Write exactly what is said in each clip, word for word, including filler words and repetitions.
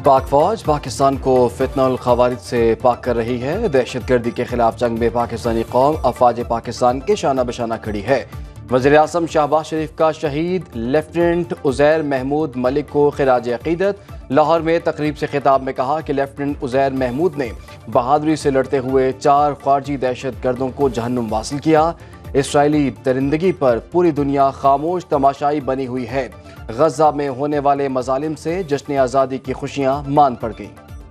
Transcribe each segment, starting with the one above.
पाक फौज पाकिस्तान को फितनल खवारिज से पाक कर रही है। दहशत गर्दी के खिलाफ जंग में पाकिस्तानी कौम अफवाज पाकिस्तान के शाना बशाना खड़ी है। वज़ीर आज़म शहबाज शरीफ का शहीद लेफ्टिनेंट उज़ैर महमूद मलिक को खिराज अक़ीदत। लाहौर में तकरीब से खिताब में कहा कि लेफ्टिनेंट उज़ैर महमूद ने बहादुरी से लड़ते हुए चार ख्वारजी दहशत गर्दों को जहन्नुम वासिल किया। इसराइली दरिंदगी पर पूरी दुनिया खामोश तमाशाई बनी हुई है। गजा में होने वाले मजालिम से जश्न आज़ादी की खुशियां मान पड़ गईं।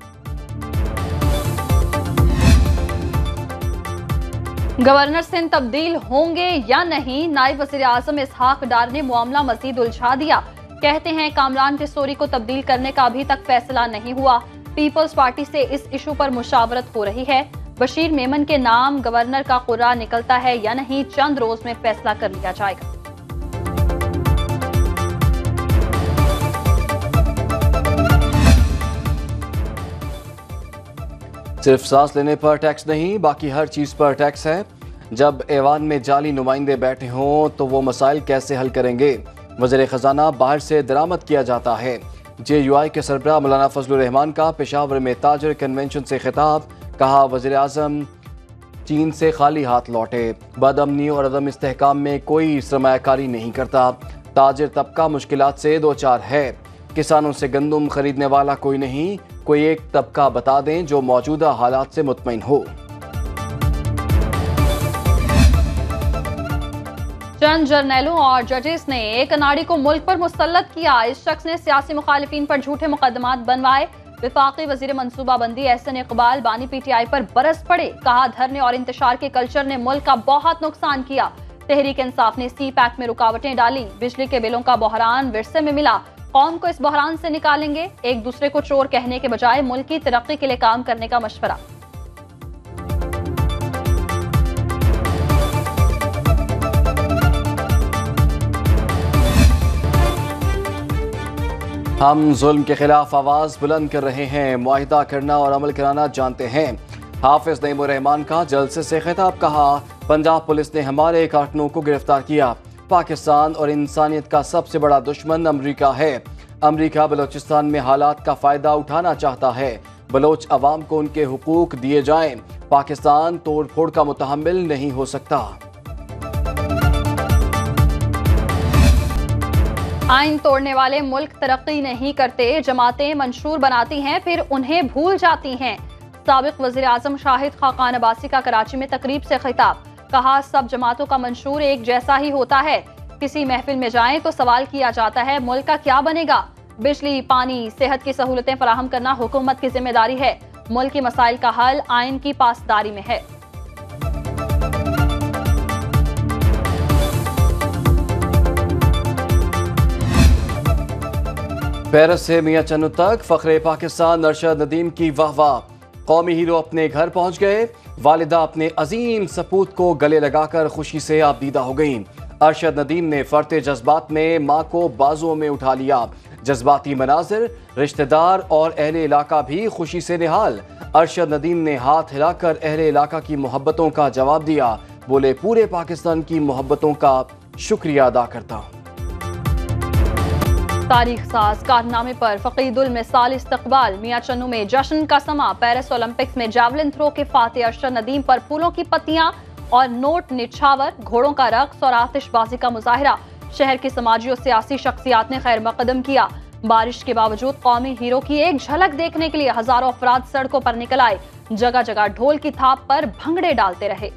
गवर्नर सिंध तब्दील होंगे या नहीं, नायब वज़ीर आज़म इसहाक डार ने मामला मजीद उलझा दिया। कहते हैं कामरान तिसोरी को तब्दील करने का अभी तक फैसला नहीं हुआ। पीपल्स पार्टी से इस इशू पर मुशावरत हो रही है। बशीर मेमन के नाम गवर्नर का कुर्रा निकलता है या नहीं, चंद रोज में फैसला कर लिया जाएगा। सिर्फ सांस लेने पर टैक्स नहीं, बाकी हर चीज पर टैक्स है। जब ऐवान में जाली नुमाइंदे बैठे हों तो वो मसाइल कैसे हल करेंगे। वज़ीर खजाना बाहर से दरामद किया जाता है। जे यू आई के सरबराह मौलाना फजलुर रहमान का पेशावर में ताजर कन्वेंशन से खिताब। कहा वज़ीर आज़म चीन से खाली हाथ लौटे। बदअमनी और अदम इस्तेहकाम में कोई सरमायाकारी नहीं करता। ताजिर तबका मुश्किलात से दो चार है। किसानों से गंदम खरीदने वाला कोई नहीं। कोई एक तबका बता दें जो मौजूदा हालात से मुतमईन हो। चंद जर्नैलों और जजेस ने एक अनाड़ी को मुल्क पर मुसल्लत किया। इस शख्स ने सियासी मुखालिफिन पर झूठे मुकदमात बनवाए। विफाकी वजीर मनसूबाबंदी एहसन इकबाल बानी पीटीआई पर बरस पड़े। कहा धरने और इंतशार के कल्चर ने मुल्क का बहुत नुकसान किया। तहरीक इंसाफ ने सी पैक में रुकावटें डाली। बिजली के बिलों का बहरान विरसे में मिला। कौम को इस बहरान से निकालेंगे। एक दूसरे को चोर कहने के बजाय मुल्क की तरक्की के लिए काम करने का मशवरा। हम जुल्म के खिलाफ आवाज बुलंद कर रहे हैं। मुआहिदा करना और अमल कराना जानते हैं। हाफिज नईमुर रहमान का जलसे से खिताब। कहा पंजाब पुलिस ने हमारे कारकुनों को गिरफ्तार किया। पाकिस्तान और इंसानियत का सबसे बड़ा दुश्मन अमरीका है। अमरीका बलोचिस्तान में हालात का फायदा उठाना चाहता है। बलोच अवाम को उनके हुकूक दिए जाएं। पाकिस्तान तोड़ फोड़ का मुतहम्मिल नहीं हो सकता। आइन तोड़ने वाले मुल्क तरक्की नहीं करते। जमातें मंशूर बनाती हैं फिर उन्हें भूल जाती हैं। साबिक वज़ीर आज़म शाहिद खाकान अब्बासी का कराची में तकरीब से खिताब। कहा सब जमातों का मंशूर एक जैसा ही होता है। किसी महफिल में जाएं तो सवाल किया जाता है मुल्क का क्या बनेगा। बिजली, पानी, सेहत की सहूलतें फराहम करना हुकूमत की जिम्मेदारी है। मुल्क के मसाइल का हल आइन की पासदारी में है। पेरिस से मियां चन्नू तक फखरे पाकिस्तान अरशद नदीम की वाह वाह। कौमी हीरो अपने घर पहुंच गए। वालिदा अपने अजीम सपूत को गले लगाकर खुशी से आबदीदा हो गईं। अरशद नदीम ने फरते जज्बात में मां को बाजुओं में उठा लिया। जज्बाती मनाजिर, रिश्तेदार और अहले इलाका भी खुशी से निहाल। अरशद नदीम ने हाथ हिलाकर अहले इलाका की मोहब्बतों का जवाब दिया। बोले पूरे पाकिस्तान की मोहब्बतों का शुक्रिया अदा करता हूँ। तारीख साज कारनामे पर फकीदुल मिसाल इस्तकबाल। मियां चन्नू में जश्न का समा। पेरिस ओलंपिक्स में जावलिन थ्रो के फाते अरशद नदीम पर फूलों की पत्तियां और नोट निछावर, घोड़ों का रक्स और आतिशबाजी का मुजाहिरा। शहर की समाजी और सियासी शख्सियात ने खैर मकदम किया। बारिश के बावजूद कौमी हीरो की एक झलक देखने के लिए हजारों अफराद सड़कों पर निकल आए। जगह जगह ढोल की थाप पर भंगड़े डालते रहे।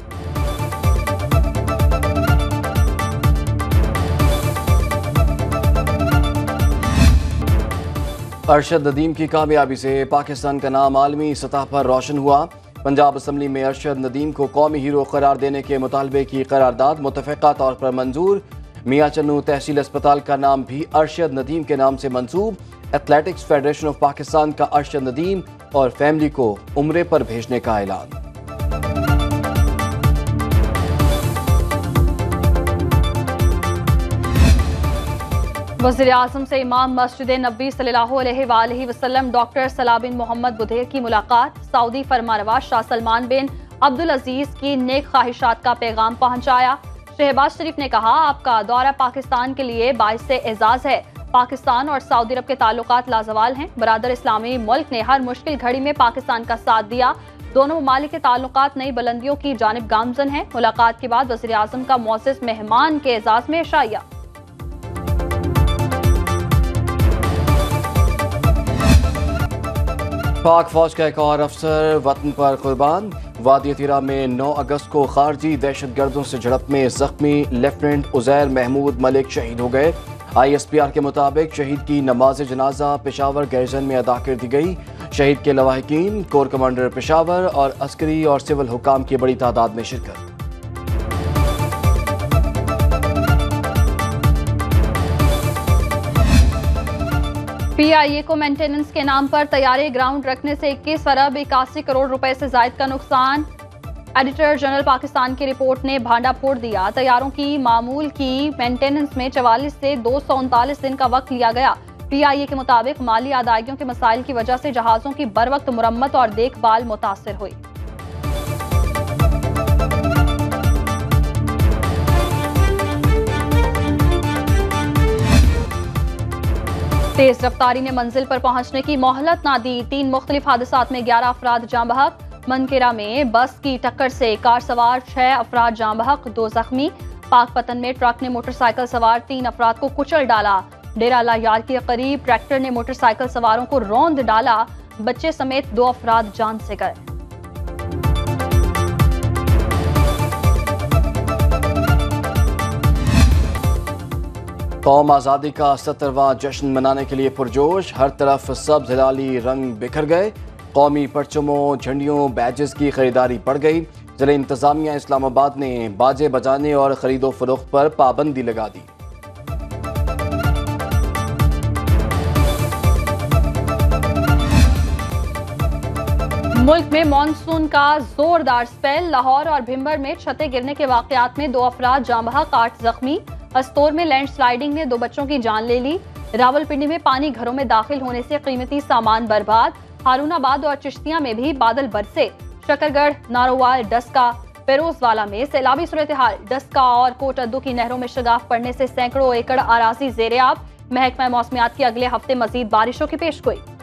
अरशद नदीम की कामयाबी से पाकिस्तान का नाम आलमी सतह पर रोशन हुआ। पंजाब असम्बली में अरशद नदीम को कौमी हीरो करार देने के मुतालबे की करारदाद मुतफ़क़ा तौर पर मंजूर। मियां चन्नू तहसील अस्पताल का नाम भी अरशद नदीम के नाम से मंसूब। एथलेटिक्स फेडरेशन ऑफ पाकिस्तान का अरशद नदीम और फैमिली को उम्रे पर भेजने का ऐलान। वज़ीर आज़म से इमाम मस्जिद नबी सल्लल्लाहु अलैहि वसल्लम डॉक्टर सलाह बिन मोहम्मद बुधेर की मुलाकात। सऊदी फरमानरवा शाह सलमान बिन अब्दुल अजीज की नेक ख्वाहिशात का पैगाम पहुंचाया। शहबाज शरीफ ने कहा आपका दौरा पाकिस्तान के लिए बाइस एजाज है। पाकिस्तान और सऊदी अरब के ताल्लुकात लाजवाल हैं। बरादर इस्लामी मुल्क ने हर मुश्किल घड़ी में पाकिस्तान का साथ दिया। दोनों ममालिक के ताल्लुकात नई बुलंदियों की जानिब गामजन हैं। मुलाकात के बाद वज़ीर आज़म का मुअज़्ज़ज़ मेहमान के एजाज़ में इशाया। पाक फौज का एक और अफसर वतन पर कुर्बान। वादी तीरा में नौ अगस्त को खारजी दहशतगर्दों से झड़प में जख्मी लेफ्टिनेंट उजैर महमूद मलिक शहीद हो गए। आई एस पी आर के मुताबिक शहीद की नमाज जनाजा पेशावर गैरिजन में अदा कर दी गई। शहीद के लवाहिकीन, कोर कमांडर पेशावर और अस्करी और सिविल हुकाम की बड़ी तादाद में शिरकत। पी आई ए को मेंटेनेंस के नाम पर तैयारी ग्राउंड रखने से इक्कीस अरब इक्यासी करोड़ रुपए से जायद का नुकसान। एडिटर जनरल पाकिस्तान की रिपोर्ट ने भांडा फोड़ दिया। तैयारों की मामूल की मेंटेनेंस में चवालीस से दो सौ उनतालीस दिन का वक्त लिया गया। पी आई ए के मुताबिक माली अदायगियों के मसाइल की वजह से जहाजों की बर वक्त मुरम्मत और देखभाल मुतासिर हुई। तेज रफ्तारी ने मंजिल पर पहुंचने की मोहलत ना दी। तीन मुख्तलिफ हादसात में ग्यारह अफराद जाँ बहक। मनकेरा में बस की टक्कर से कार सवार छह अफराद जाँ बहक, दो जख्मी। पाकपतन में ट्रक ने मोटरसाइकिल सवार तीन अफराद को कुचल डाला। डेरा अल्लाह यार के करीब ट्रैक्टर ने मोटरसाइकिल सवारों को रौंद डाला। बच्चे समेत दो अफराद जान से गए। कौम आज़ादी का सत्तरवां जश्न मनाने के लिए पुरजोश। हर तरफ सब्ज हिलाली रंग बिखर गए। कौमी परचमों, झंडियों, बैजेस की खरीदारी बढ़ गई। जिला इंतजामिया इस्लामाबाद ने बाजे बजाने और खरीदो फरोख्त पर पाबंदी लगा दी। मुल्क में मानसून का जोरदार स्पेल। लाहौर और भिम्बर में छतें गिरने के वाकयात में दो अफराद जाँ बहक, आठ जख्मी। अस्तोर में लैंडस्लाइडिंग ने दो बच्चों की जान ले ली। रावलपिंडी में पानी घरों में दाखिल होने से कीमती सामान बर्बाद। हारूनाबाद और चिश्तिया में भी बादल बरसे। शकरगढ़, नारोवाल, डस्का, पेरोजवाला में सैलाबी सूरत हाल। डस्का और कोटअद्दू की नहरों में शगाफ पड़ने से सैकड़ों एकड़ अराजी ज़ेरे आब। महकमा मौसमियात की अगले हफ्ते मजीद बारिशों की पेशगोई।